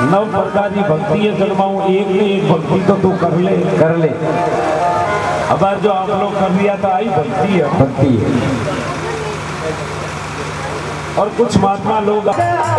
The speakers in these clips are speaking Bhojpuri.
नव प्रकार की भक्ति है जन्माऊं एक ने एक भक्ति तो तू कर ले। अब आज जो आप लोग कर लिया था आई भक्ति है। और कुछ महात्मा लोग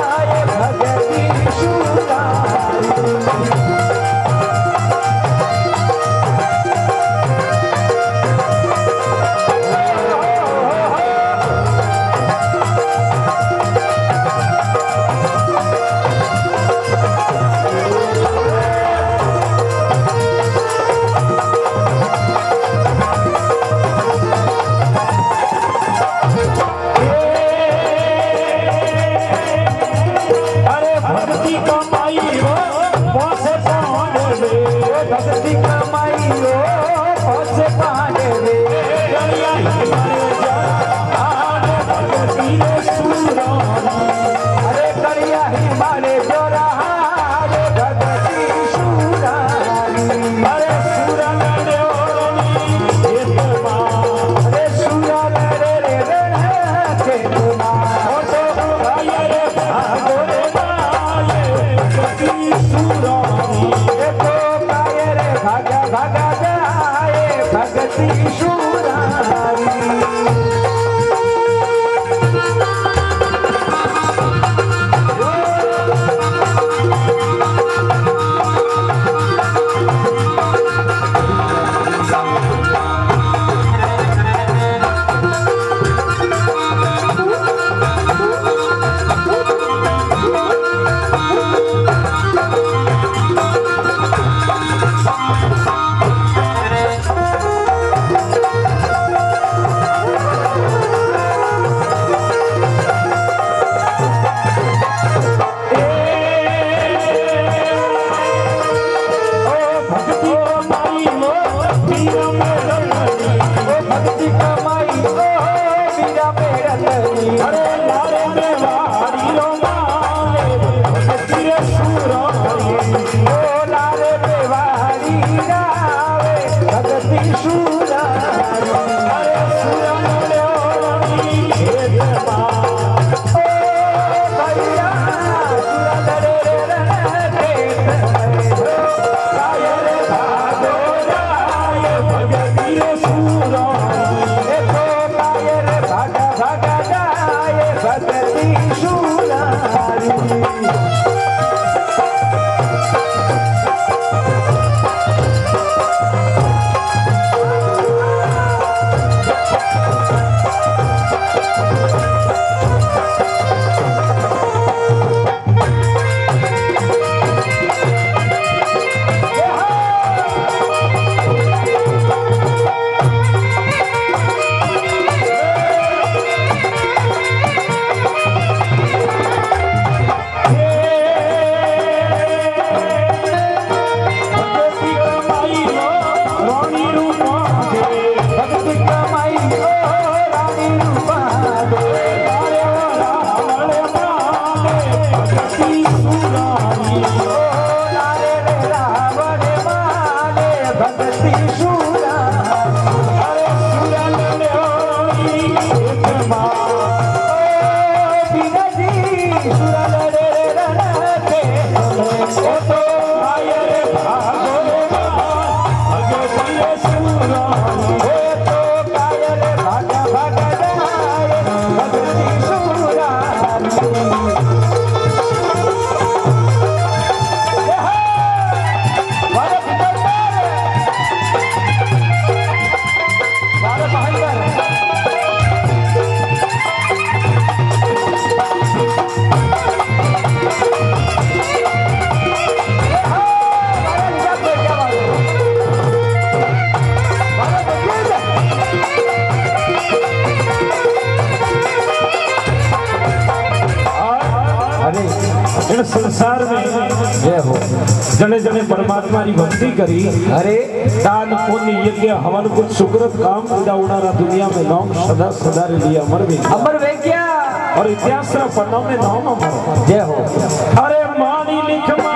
संसार में जय हो जने जने परमात्मा की भक्ति करी अरे दान पुण्य यज्ञ हवन कुछ सुकृत काम उड़ा उड़ा दुनिया में नाम सदा सदा रे लिए अमर वे क्या और इतिहास पन्नों में नाम अमर जय हो अरे मानी लिख